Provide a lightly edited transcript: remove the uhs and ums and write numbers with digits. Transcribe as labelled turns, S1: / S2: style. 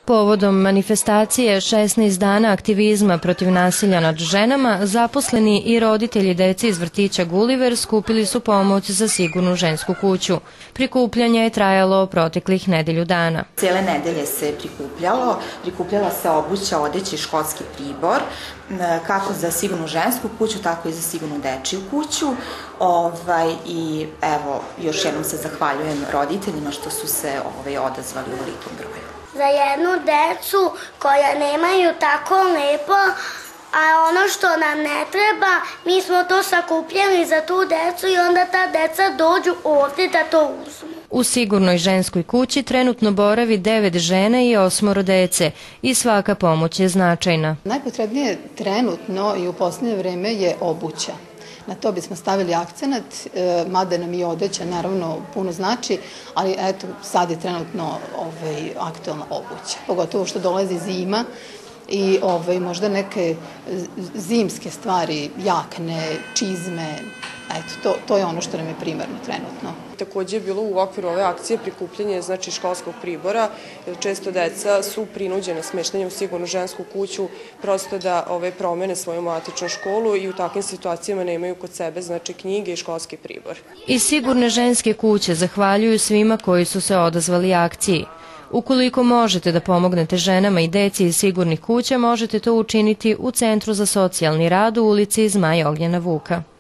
S1: Povodom manifestacije 16 dana aktivizma protiv nasilja nad ženama, zaposleni i roditelji dece iz vrtića Gulliver skupili su pomoć za sigurnu žensku kuću. Prikupljanje je trajalo proteklih nedelju dana.
S2: Cijele nedelje se prikupljala se obuća, odeća i školski pribor, kako za sigurnu žensku kuću, tako i za sigurnu dečiju kuću. I evo, još jednom se zahvaljujem roditeljima što su se odazvali u velikom broju.
S3: Za jednu decu koja nemaju tako lepo, a ono što nam ne treba, mi smo to sakupljali za tu decu i onda ta deca dođu ovdje da to uzmu.
S1: U sigurnoj ženskoj kući trenutno boravi 9 žena i 8 dece i svaka pomoć je značajna.
S4: Najpotrebnije trenutno i u posljednje vreme je obuća. Na to bismo stavili akcenat, mada nam i odeća naravno puno znači, ali eto sad je trenutno aktualna obuća. Pogotovo što dolazi zima i možda neke zimske stvari, jakne, čizme, eto to je ono što nam je primarno trenutno.
S5: Takođe je bilo u okviru ove akcije prikupljanje školskog pribora. Često deca su prinuđena smeštanjem u sigurnu žensku kuću prosto da promene svoju matičnu školu i u takvim situacijama nemaju kod sebe knjige i školski pribor.
S1: Iz sigurne ženske kuće zahvaljuju svima koji su se odazvali akciji. Ukoliko možete da pomognete ženama i deci iz sigurnih kuća, možete to učiniti u Centru za socijalni rad u ulici Zmaja Ognjena Vuka.